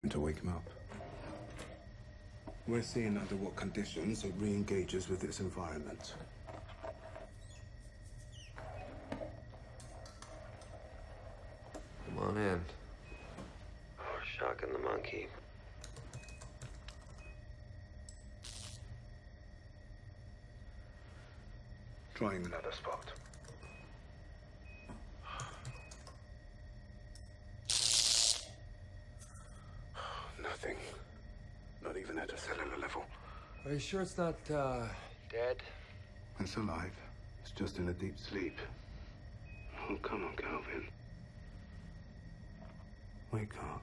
to wake him up. We're seeing under what conditions it re-engages with its environment. Come on in. Shocking the monkey. Trying another spot. Nothing. Not even at a cellular level. Are you sure it's not, dead? It's alive. It's just in a deep sleep. Oh, come on, Calvin. Wake up.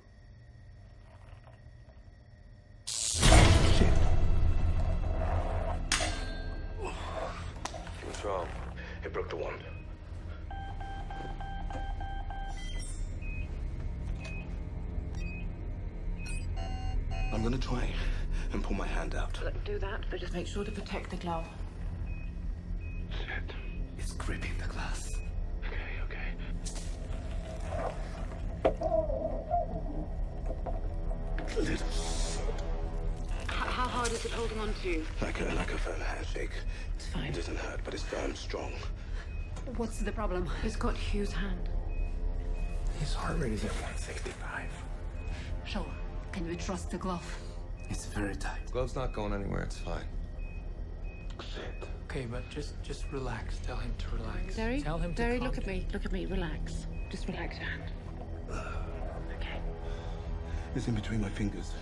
Shit. What's wrong? It broke the wand. I'm gonna try and pull my hand out. Do that, but just make sure to protect the glove. Shit. It's gripping the glass. Okay. Little. How hard is it holding on to you? Like a firm handshake. It's fine. It doesn't hurt, but it's firm, strong. What's the problem? He's got Hugh's hand. His heart rate is at 165. Sure. Can we trust the glove? It's very tight. Glove's not going anywhere, it's fine. Shit. Okay, but just relax. Tell him to relax. Derry? Tell him to Derry, calm look at down. me. Look at me. Relax. Just relax your hand. Okay. It's in between my fingers.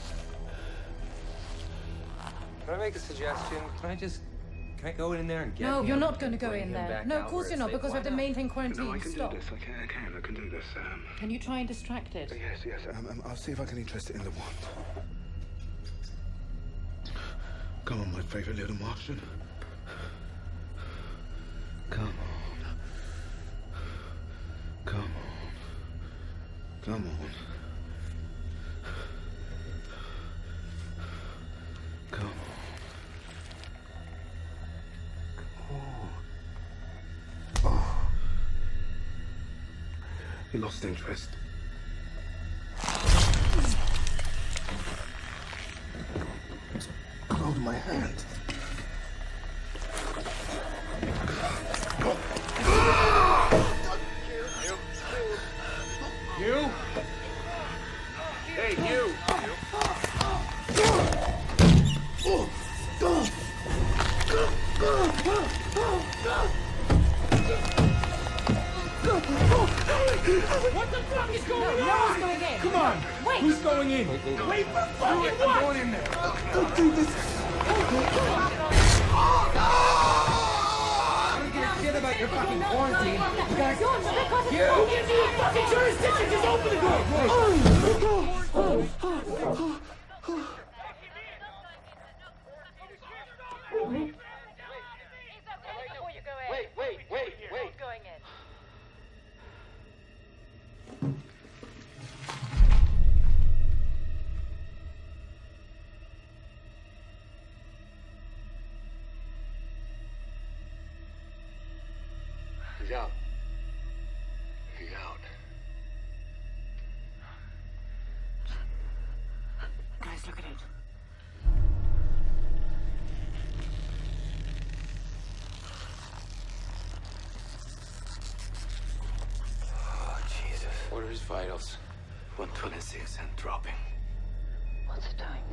Can I make a suggestion? Can I go in there and get No, him? you're not going to go Bring in him there. back No, out of course where you're not, it's because we safe? have to Why not? maintain quarantine. No, I can Stop. do this. I can do this. Can you try and distract it? Yes. I'll see if I can interest it in the wand. Come on, my favorite little Martian. Come on. Come on. Come on. Come on. Oh. He lost interest. Hold my hand. You? Hey, you! What the fuck is going on? No one's going in. Come on! Wait. Who's going in? Wait for fucking what? I'm going in there. Don't do this. I don't give a shit about your fucking quarantine. You guys... Who gives you the fucking jurisdiction? Just open the door! Wait. Going in. He's out. He's out. Guys, look at it. Oh, Jesus. What are his vitals? 126 and dropping. What's it doing?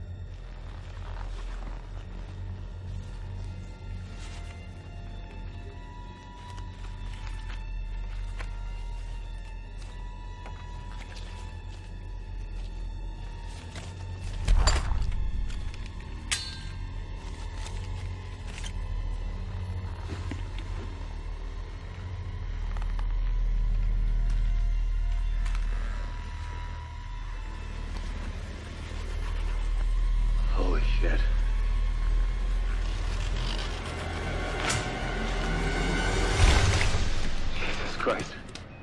Holy shit. Jesus Christ.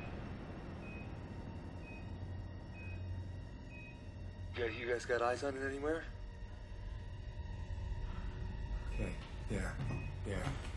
You guys got eyes on it anywhere? Okay, yeah.